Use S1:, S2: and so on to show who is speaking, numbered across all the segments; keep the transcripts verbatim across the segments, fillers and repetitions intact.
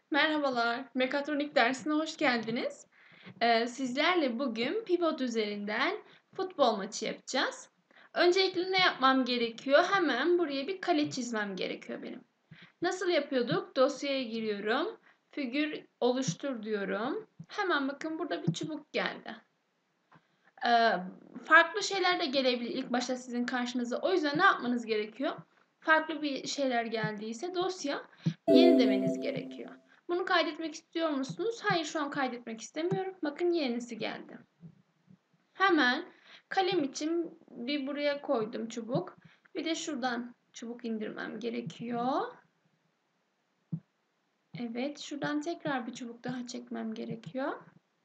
S1: Merhabalar, mekatronik dersine hoş geldiniz. Ee, sizlerle bugün pivot üzerinden futbol maçı yapacağız. Öncelikle ne yapmam gerekiyor? Hemen buraya bir kale çizmem gerekiyor benim. Nasıl yapıyorduk? Dosyaya giriyorum. Figür oluştur diyorum. Hemen bakın burada bir çubuk geldi. Ee, farklı şeyler de gelebilir ilk başta sizin karşınıza. O yüzden ne yapmanız gerekiyor? Farklı bir şeyler geldiyse dosya yeni demeniz gerekiyor. Bunu kaydetmek istiyor musunuz? Hayır, şu an kaydetmek istemiyorum. Bakın yenisi geldi. Hemen kalem için bir buraya koydum çubuk. Bir de şuradan çubuk indirmem gerekiyor. Evet, şuradan tekrar bir çubuk daha çekmem gerekiyor.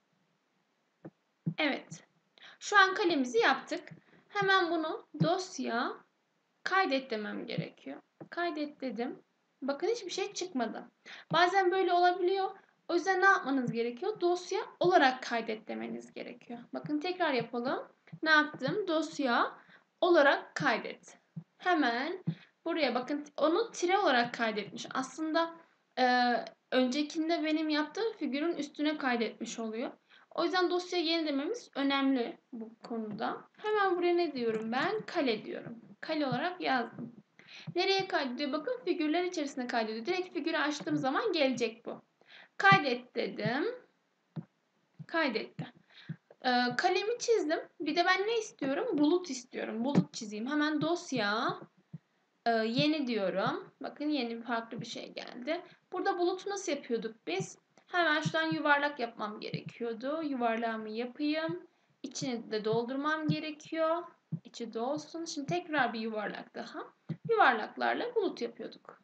S1: Evet. Şu an kalemizi yaptık. Hemen bunu dosya kaydet demem gerekiyor. Kaydet dedim. Bakın hiçbir şey çıkmadı. Bazen böyle olabiliyor. O yüzden ne yapmanız gerekiyor? Dosya olarak kaydet demeniz gerekiyor. Bakın tekrar yapalım. Ne yaptım? Dosya olarak kaydet. Hemen buraya bakın, onu tire olarak kaydetmiş. Aslında e, öncekinde benim yaptığım figürün üstüne kaydetmiş oluyor. O yüzden dosya yeni dememiz önemli bu konuda. Hemen buraya ne diyorum ben? Kale diyorum. Kale olarak yazdım. Nereye kaydediyor? Bakın figürler içerisine kaydediyor. Direkt figürü açtığım zaman gelecek bu. Kaydet dedim. Kaydetti. Ee, kalemi çizdim. Bir de ben ne istiyorum? Bulut istiyorum. Bulut çizeyim. Hemen dosya e, yeni diyorum. Bakın yeni farklı bir şey geldi. Burada bulutu nasıl yapıyorduk biz? Hemen şuradan yuvarlak yapmam gerekiyordu. Yuvarlağımı yapayım. İçini de doldurmam gerekiyor. İçi dolsun. Şimdi tekrar bir yuvarlak daha. Yuvarlaklarla bulut yapıyorduk.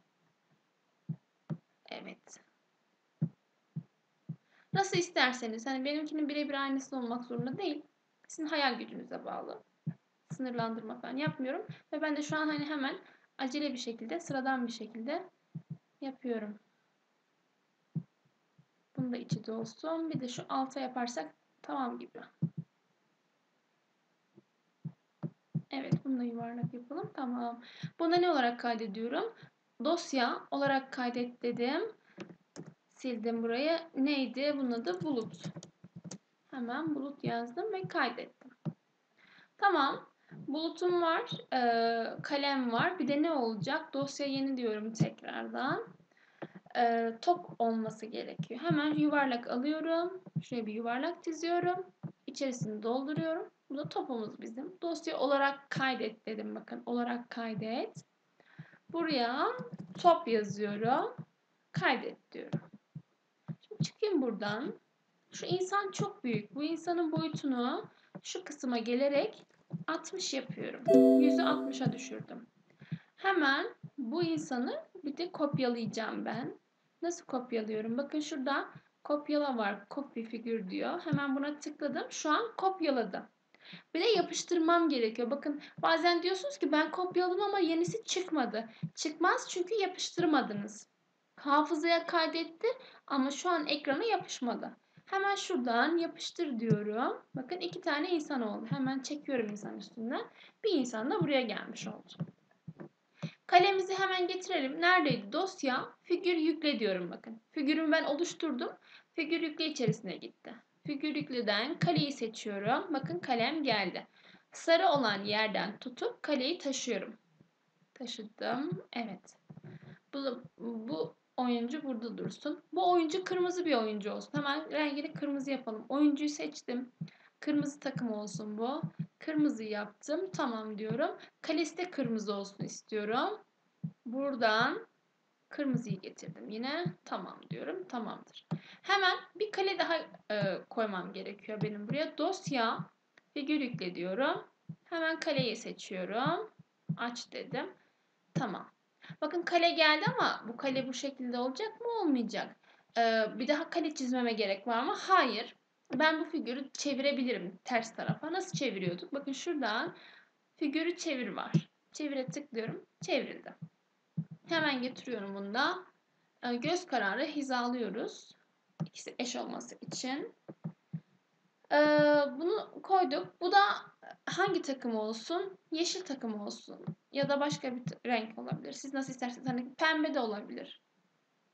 S1: Evet. Nasıl isterseniz. Hani benimkinin birebir aynısı olmak zorunda değil. Sizin hayal gücünüze bağlı. Sınırlandırma falan yapmıyorum. Ve ben de şu an hani hemen acele bir şekilde, sıradan bir şekilde yapıyorum. Bunu da içi dolsun. Bir de şu alta yaparsak tamam gibi. Evet, bunu da yuvarlak yapalım. Tamam. Buna ne olarak kaydediyorum? Dosya olarak kaydet dedim. Sildim burayı. Neydi? Bunun adı bulut. Hemen bulut yazdım ve kaydettim. Tamam. Bulutum var. E, kalem var. Bir de ne olacak? Dosya yeni diyorum tekrardan. E, top olması gerekiyor. Hemen yuvarlak alıyorum. Şuraya bir yuvarlak çiziyorum. İçerisini dolduruyorum. Bu da topumuz bizim. Dosya olarak kaydet dedim. Bakın, olarak kaydet. Buraya top yazıyorum. Kaydet diyorum. Şimdi çıkayım buradan. Şu insan çok büyük. Bu insanın boyutunu şu kısma gelerek altmış yapıyorum. yüzü altmışa düşürdüm. Hemen bu insanı bir de kopyalayacağım ben. Nasıl kopyalıyorum? Bakın şurada kopyala var. Copy figür diyor. Hemen buna tıkladım. Şu an kopyaladım. Bir de yapıştırmam gerekiyor. Bakın bazen diyorsunuz ki ben kopyaladım ama yenisi çıkmadı. Çıkmaz çünkü yapıştırmadınız. Hafızaya kaydetti ama şu an ekrana yapışmadı. Hemen şuradan yapıştır diyorum. Bakın iki tane insan oldu. Hemen çekiyorum insan üstünden. Bir insan da buraya gelmiş oldu. Kalemizi hemen getirelim. Neredeydi? Dosya, figür yükle diyorum bakın. Figürümü ben oluşturdum. Figür yükle içerisine gitti. Figür yükleden kaleyi seçiyorum. Bakın kalem geldi. Sarı olan yerden tutup kaleyi taşıyorum. Taşıdım. Evet. Bu, bu oyuncu burada dursun. Bu oyuncu kırmızı bir oyuncu olsun. Hemen rengini kırmızı yapalım. Oyuncuyu seçtim. Kırmızı takım olsun bu. Kırmızı yaptım. Tamam diyorum. Kalesi de kırmızı olsun istiyorum. Buradan kırmızıyı getirdim yine. Tamam diyorum. Tamamdır. Hemen bir kale daha e, koymam gerekiyor benim buraya. Dosya, figür yükle diyorum. Hemen kaleyi seçiyorum. Aç dedim. Tamam. Bakın kale geldi ama bu kale bu şekilde olacak mı? Olmayacak. Ee, bir daha kale çizmeme gerek var mı? Hayır. Ben bu figürü çevirebilirim ters tarafa. Nasıl çeviriyorduk? Bakın şuradan figürü çevir var. Çevire tıklıyorum. Çevrildi. Hemen getiriyorum bunu da. Ee, göz kararı hizalıyoruz. İkisi eş olması için. Ee, bunu koyduk. Bu da hangi takım olsun? Yeşil takım olsun. Ya da başka bir renk olabilir. Siz nasıl isterseniz. Hani pembe de olabilir.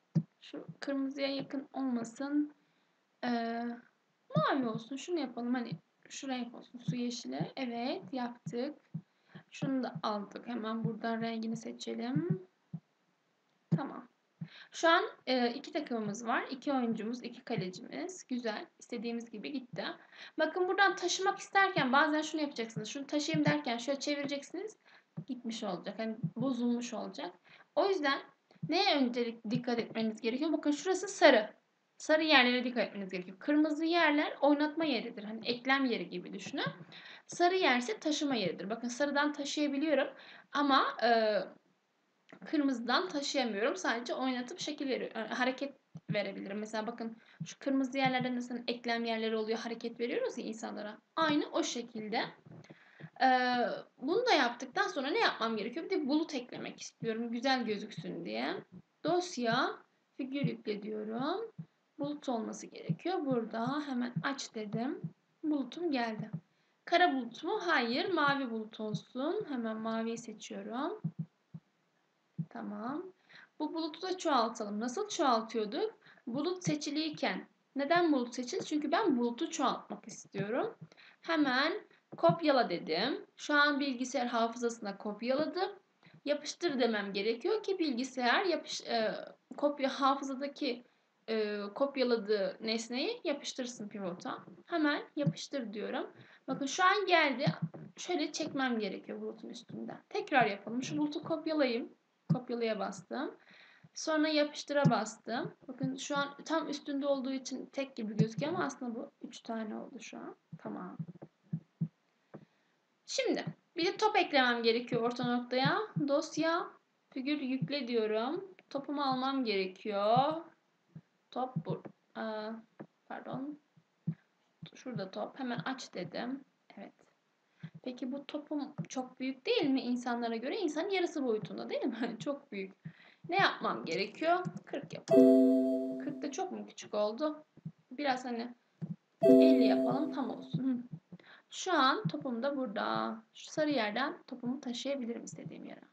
S1: Şu kırmızıya yakın olmasın. Ee, mavi olsun. Şunu yapalım. Hani şu renk olsun. Su yeşili. Evet, yaptık. Şunu da aldık. Hemen buradan rengini seçelim. Tamam. Şu an e, iki takımımız var. İki oyuncumuz, iki kalecimiz. Güzel. İstediğimiz gibi gitti. Bakın buradan taşımak isterken bazen şunu yapacaksınız. Şunu taşıyayım derken şöyle çevireceksiniz. Gitmiş olacak. Hani bozulmuş olacak. O yüzden neye öncelik dikkat etmeniz gerekiyor? Bakın şurası sarı. Sarı yerlere dikkat etmeniz gerekiyor. Kırmızı yerler oynatma yeridir. Hani eklem yeri gibi düşünün. Sarı yerse taşıma yeridir. Bakın sarıdan taşıyabiliyorum. Ama e, kırmızıdan taşıyamıyorum. Sadece oynatıp şekil veriyor, hareket verebilirim. Mesela bakın şu kırmızı yerlerde nasıl eklem yerleri oluyor, hareket veriyoruz ya insanlara. Aynı o şekilde. Ee, bunu da yaptıktan sonra ne yapmam gerekiyor? Bir de bulut eklemek istiyorum. Güzel gözüksün diye. Dosya, figür yükle diyorum. Bulut olması gerekiyor. Burada hemen aç dedim. Bulutum geldi. Kara bulut mu? Hayır. Mavi bulut olsun. Hemen maviyi seçiyorum. Tamam. Bu bulutu da çoğaltalım. Nasıl çoğaltıyorduk? Bulut seçiliyken. Neden bulut seçildi? Çünkü ben bulutu çoğaltmak istiyorum. Hemen kopyala dedim. Şu an bilgisayar hafızasına kopyaladım. Yapıştır demem gerekiyor ki bilgisayar yapış, e, kopya hafızadaki e, kopyaladığı nesneyi yapıştırsın pivota. Hemen yapıştır diyorum. Bakın şu an geldi. Şöyle çekmem gerekiyor bulutun üstünden. Tekrar yapalım. Şu bulutu kopyalayayım. Kopyalaya bastım. Sonra yapıştıra bastım. Bakın şu an tam üstünde olduğu için tek gibi gözüküyor ama aslında bu üç tane oldu şu an. Tamam. Şimdi bir de top eklemem gerekiyor orta noktaya. Dosya, figür yükle diyorum. Topumu almam gerekiyor. Top bu. Aa, pardon. Şurada top. Hemen aç dedim. Evet. Peki bu topum çok büyük değil mi insanlara göre? İnsanın yarısı boyutunda değil mi? Çok büyük. Ne yapmam gerekiyor? kırk yapalım. kırk da çok mu küçük oldu? Biraz hani elli yapalım tam olsun. Şu an topum da burada. Şu sarı yerden topumu taşıyabilirim istediğim yere.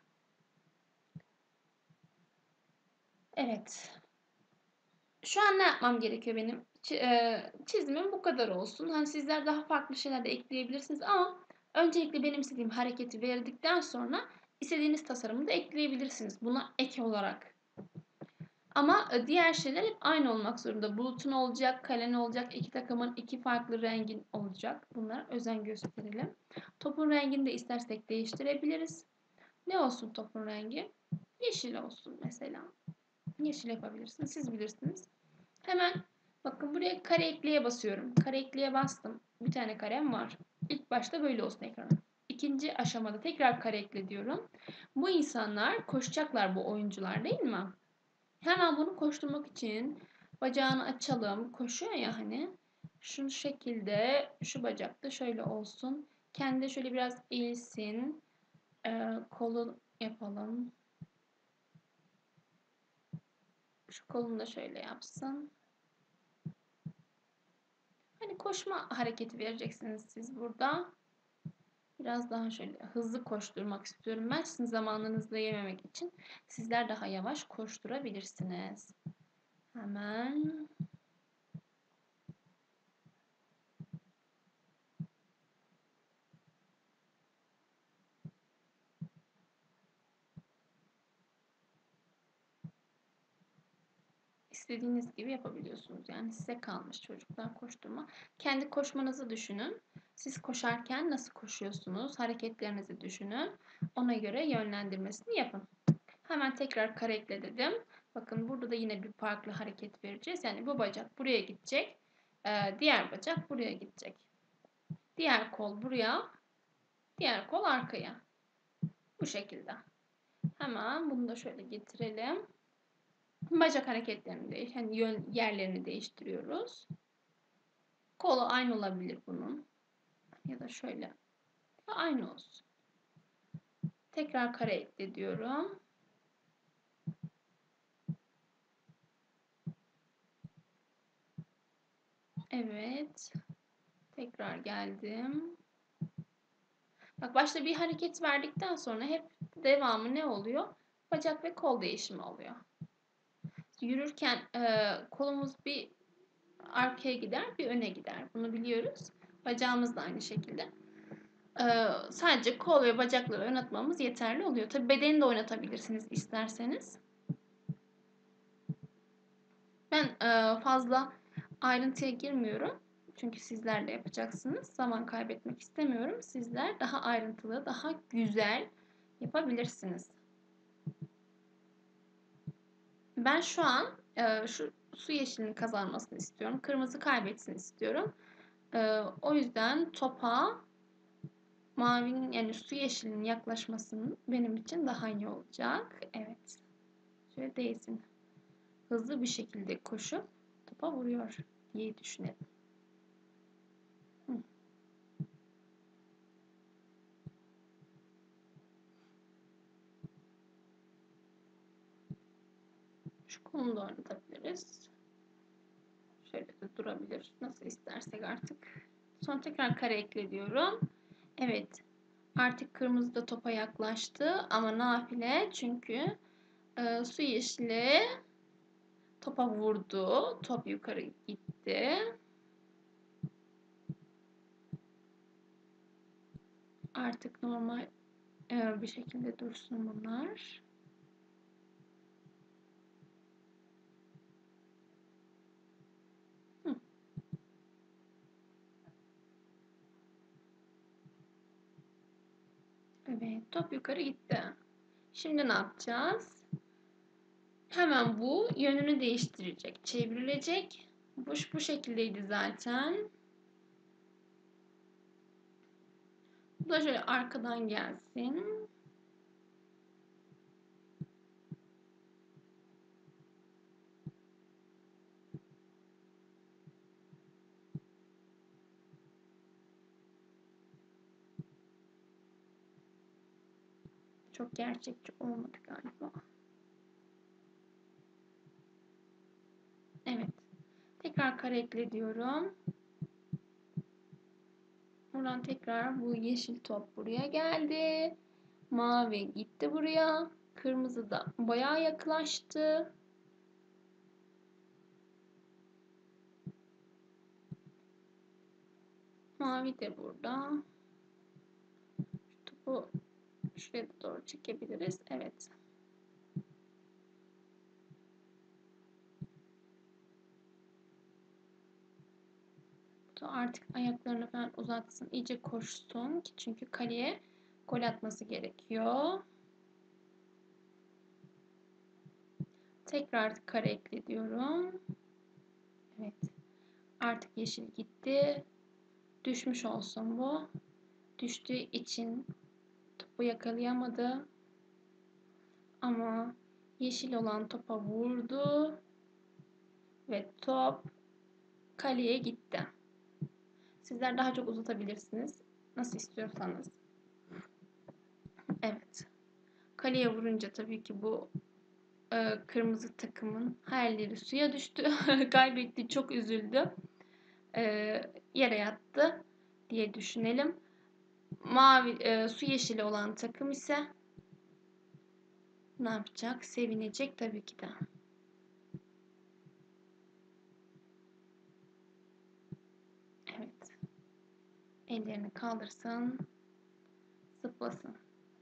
S1: Evet. Şu an ne yapmam gerekiyor benim? Çizimim bu kadar olsun. Hani sizler daha farklı şeyler de ekleyebilirsiniz ama öncelikle benim istediğim hareketi verdikten sonra istediğiniz tasarımı da ekleyebilirsiniz. Buna ek olarak. Ama diğer şeyler hep aynı olmak zorunda. Bulutun olacak, kalen olacak, iki takımın iki farklı rengin olacak. Bunlara özen gösterelim. Topun rengini de istersek değiştirebiliriz. Ne olsun topun rengi? Yeşil olsun mesela. Yeşil yapabilirsiniz. Siz bilirsiniz. Hemen bakın buraya kare ekleye basıyorum. Kare ekleye bastım. Bir tane karem var. İlk başta böyle olsun ekranı. İkinci aşamada tekrar kare ekle diyorum. Bu insanlar koşacaklar, bu oyuncular değil mi? Hemen bunu koşturmak için bacağını açalım. Koşuyor ya hani. Şu şekilde şu bacak da şöyle olsun. Kendi şöyle biraz eğilsin. Ee, kolu yapalım. Şu kolunu da şöyle yapsın. Hani koşma hareketi vereceksiniz siz burada. Biraz daha şöyle hızlı koşturmak istiyorum ben. Sizin zamanınızda yememek için sizler daha yavaş koşturabilirsiniz. Hemen istediğiniz gibi yapabiliyorsunuz. Yani size kalmış çocuklar koşturma. Kendi koşmanızı düşünün. Siz koşarken nasıl koşuyorsunuz? Hareketlerinizi düşünün. Ona göre yönlendirmesini yapın. Hemen tekrar kare ekle dedim. Bakın burada da yine bir farklı hareket vereceğiz. Yani bu bacak buraya gidecek. Diğer bacak buraya gidecek. Diğer kol buraya. Diğer kol arkaya. Bu şekilde. Hemen bunu da şöyle getirelim. Bacak hareketlerini değiş, yani yön yerlerini değiştiriyoruz. Kolu aynı olabilir bunun. Ya da şöyle. Aynı olsun. Tekrar kare ekle diyorum. Evet. Tekrar geldim. Bak başta bir hareket verdikten sonra hep devamı ne oluyor? Bacak ve kol değişimi oluyor. yürürken e, kolumuz bir arkaya gider, bir öne gider. Bunu biliyoruz. Bacağımız da aynı şekilde. Ee, sadece kol ve bacakları oynatmamız yeterli oluyor. Tabii bedeni de oynatabilirsiniz isterseniz. Ben e, fazla ayrıntıya girmiyorum. Çünkü sizler de yapacaksınız. Zaman kaybetmek istemiyorum. Sizler daha ayrıntılı, daha güzel yapabilirsiniz. Ben şu an e, şu su yeşilini kazanmasını istiyorum. Kırmızı kaybetsin istiyorum. E, o yüzden topa mavinin yani su yeşilinin yaklaşmasının benim için daha iyi olacak. Evet. Şöyle değsin. Hızlı bir şekilde koşup topa vuruyor diye düşünelim. Hı. Şu kolunu da oynatabiliriz. Şöyle de durabilir. Nasıl istersek artık. Sonra tekrar kare ekle diyorum. Evet. Artık kırmızı da topa yaklaştı. Ama nafile çünkü e, su yeşili topa vurdu. Top yukarı gitti. Artık normal e, bir şekilde dursun bunlar. Hı. Evet, top yukarı gitti. Şimdi ne yapacağız? Hemen bu yönünü değiştirecek, çevrilecek. Bu, bu şekildeydi zaten. Bu da şöyle arkadan gelsin. Çok gerçekçi olmadı galiba. Evet. Tekrar kare ekle diyorum. Buradan tekrar bu yeşil top buraya geldi. Mavi gitti buraya. Kırmızı da bayağı yaklaştı. Mavi de burada. Şu topu şuraya doğru çekebiliriz. Evet. Artık ayaklarını falan uzatsın. İyice koşsun. Çünkü kaleye gol atması gerekiyor. Tekrar kare ekle diyorum. Evet. Artık yeşil gitti. Düşmüş olsun bu. Düştüğü için topu yakalayamadı. Ama yeşil olan topa vurdu. Ve top kaleye gitti. Sizler daha çok uzatabilirsiniz. Nasıl istiyorsanız. Evet. Kaleye vurunca tabii ki bu e, kırmızı takımın her yeri suya düştü. Kaybetti. Çok üzüldü. E, yere yattı diye düşünelim. Mavi, e, su yeşili olan takım ise ne yapacak? Sevinecek tabii ki de. Evet. Ellerini kaldırsın. Zıplasın.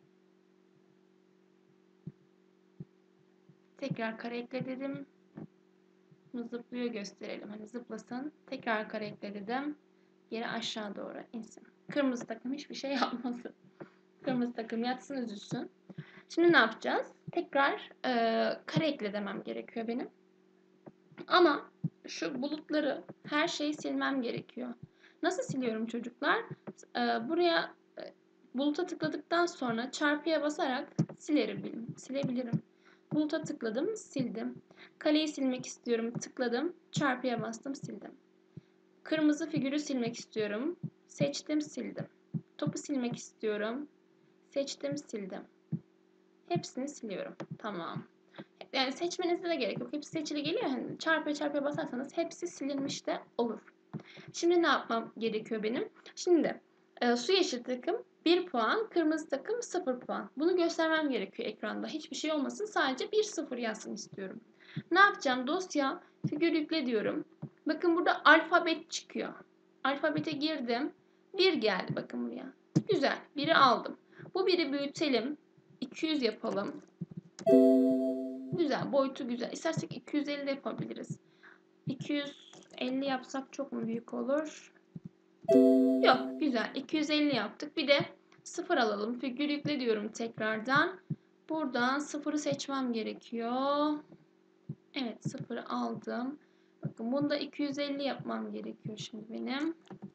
S1: Tekrar kare ekle dedim. Zıplıyor gösterelim. Hani zıplasın. Tekrar kare ekle dedim. Geri aşağı doğru insin. Kırmızı takım hiçbir şey yapmasın. Kırmızı takım yatsın, üzülsün. Şimdi ne yapacağız? Tekrar e, kare ekle demem gerekiyor benim. Ama şu bulutları, her şeyi silmem gerekiyor. Nasıl siliyorum çocuklar? E, buraya e, buluta tıkladıktan sonra çarpıya basarak silerim, silebilirim. Buluta tıkladım, sildim. Kaleyi silmek istiyorum, tıkladım, çarpıya bastım, sildim. Kırmızı figürü silmek istiyorum, seçtim, sildim. Topu silmek istiyorum, seçtim, sildim. Hepsini siliyorum. Tamam. Yani seçmenize de gerek yok. Hepsi seçili geliyor. Yani çarpıya çarpıya basarsanız hepsi silinmiş de olur. Şimdi ne yapmam gerekiyor benim? Şimdi e, su yeşil takım bir puan, kırmızı takım sıfır puan. Bunu göstermem gerekiyor ekranda. Hiçbir şey olmasın. Sadece bir sıfır yazsın istiyorum. Ne yapacağım? Dosya figür yükle diyorum. Bakın burada alfabet çıkıyor. Alfabete girdim. bir geldi bakın buraya. Güzel. biri aldım. Bu biri büyütelim. iki yüz yapalım. Güzel. Boyutu güzel. İstersek iki yüz elli de yapabiliriz. iki yüz elli yapsak çok mu büyük olur? Yok. Güzel. iki yüz elli yaptık. Bir de sıfır alalım. Figür yükle diyorum tekrardan. Buradan sıfırı seçmem gerekiyor. Evet, sıfırı aldım. Bakın bunu da iki yüz elli yapmam gerekiyor şimdi benim.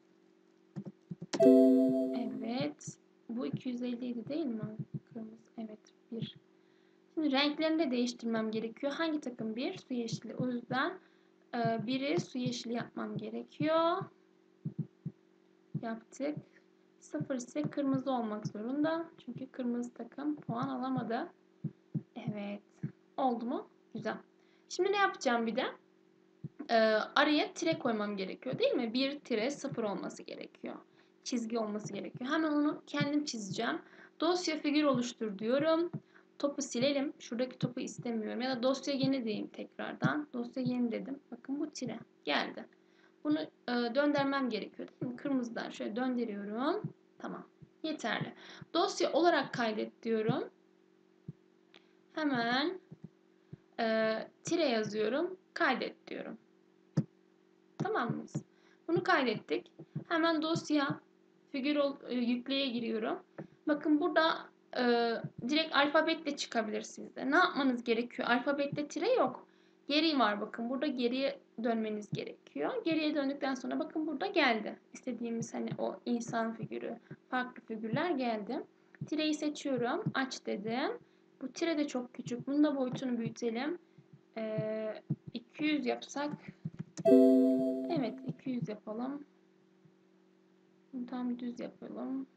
S1: Evet. Bu iki yüz elli idi değil mi? Kırmızı. Evet. bir. Şimdi renklerini de değiştirmem gerekiyor. Hangi takım? bir. Su yeşili. O yüzden biri su yeşili yapmam gerekiyor. Yaptık. sıfır ise kırmızı olmak zorunda. Çünkü kırmızı takım puan alamadı. Evet. Oldu mu? Güzel. Şimdi ne yapacağım bir de? Ee, araya tire koymam gerekiyor değil mi? bir tire sıfır olması gerekiyor. Çizgi olması gerekiyor. Hemen onu kendim çizeceğim. Dosya figür oluştur diyorum. Topu silelim. Şuradaki topu istemiyorum. Ya da dosya yeni diyeyim tekrardan. Dosya yeni dedim. Bakın bu tire geldi. Bunu e, döndürmem gerekiyor değil mi? Kırmızıdan şöyle döndürüyorum. Tamam. Yeterli. Dosya olarak kaydet diyorum. Hemen e, tire yazıyorum. Kaydet diyorum. Tamam mıyız? Bunu kaydettik. Hemen dosya figür ol, e, yükleye giriyorum. Bakın burada e, direkt alfabetle çıkabilir sizde. Ne yapmanız gerekiyor? Alfabette tire yok. Geri var bakın. Burada geriye dönmeniz gerekiyor. Geriye döndükten sonra bakın burada geldi. İstediğimiz hani o insan figürü, farklı figürler geldi. Tireyi seçiyorum. Aç dedim. Bu tire de çok küçük. Bunun da boyutunu büyütelim. E, iki yüz yapsak. Evet, iki yüz yapalım. Tam düz yapalım.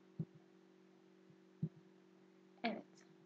S1: Evet.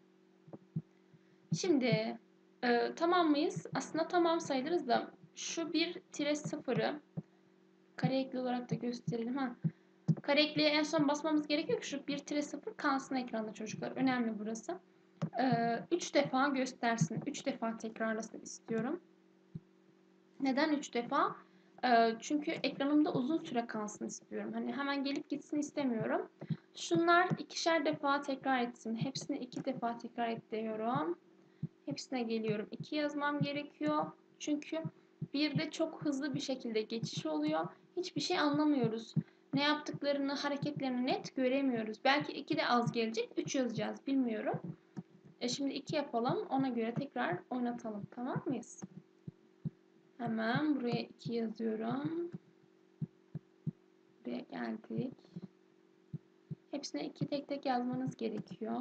S1: Şimdi e, tamam mıyız? Aslında tamam sayılırız da şu bir tire sıfırı kare ekli olarak da gösterelim. Ha. Kare ekliye en son basmamız gerekiyor ki şu bir tire sıfır kalsın ekranda çocuklar. Önemli burası. üç defa göstersin. üç defa tekrarlasın istiyorum. Neden üç defa? Çünkü ekranımda uzun süre kalsın istiyorum. Hani hemen gelip gitsin istemiyorum. Şunlar ikişer defa tekrar etsin. Hepsini iki defa tekrar et diyorum. Hepsine geliyorum. iki yazmam gerekiyor. Çünkü bir de çok hızlı bir şekilde geçiş oluyor. Hiçbir şey anlamıyoruz. Ne yaptıklarını, hareketlerini net göremiyoruz. Belki iki de az gelecek. üç yazacağız. Bilmiyorum. E şimdi iki yapalım. Ona göre tekrar oynatalım. Tamam mıyız? Hemen buraya iki yazıyorum. Buraya geldik. Hepsine iki tek tek yazmanız gerekiyor.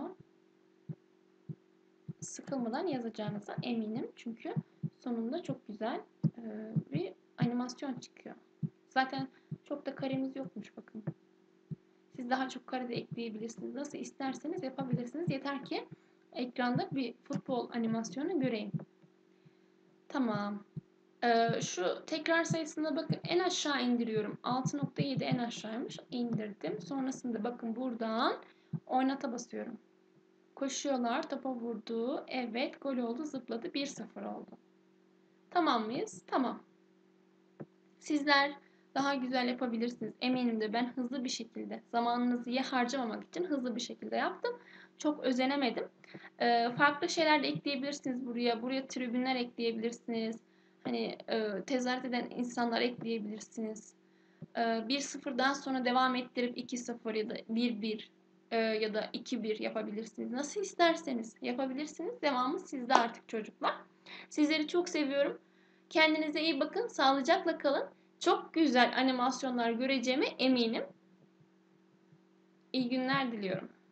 S1: Sıkılmadan yazacağınıza eminim. Çünkü sonunda çok güzel bir animasyon çıkıyor. Zaten çok da karemiz yokmuş bakın. Siz daha çok kare de ekleyebilirsiniz. Nasıl isterseniz yapabilirsiniz. Yeter ki ekranda bir futbol animasyonu göreyim. Tamam. Ee, şu tekrar sayısına bakın en aşağı indiriyorum. altı nokta yedi en aşağıymış. İndirdim. Sonrasında bakın buradan oynata basıyorum. Koşuyorlar. Topa vurdu. Evet. Gol oldu. Zıpladı. bir sıfır oldu. Tamam mıyız? Tamam. Sizler daha güzel yapabilirsiniz. Eminim de ben hızlı bir şekilde zamanınızı ye harcamamak için hızlı bir şekilde yaptım. Çok özenemedim. Ee, farklı şeyler de ekleyebilirsiniz buraya. Buraya tribünler ekleyebilirsiniz. Hani e, tezahürat eden insanlar ekleyebilirsiniz. Ee, bir sıfırdan sonra devam ettirip iki sıfır ya da bir bir e, ya da iki bir yapabilirsiniz. Nasıl isterseniz yapabilirsiniz. Devamı sizde artık çocuklar. Sizleri çok seviyorum. Kendinize iyi bakın. Sağlıcakla kalın. Çok güzel animasyonlar göreceğime eminim. İyi günler diliyorum.